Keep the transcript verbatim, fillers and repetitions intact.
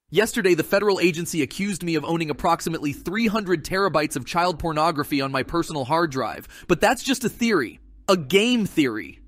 Yesterday, the federal agency accused me of owning approximately three hundred terabytes of child pornography on my personal hard drive. But that's just a theory. A game theory.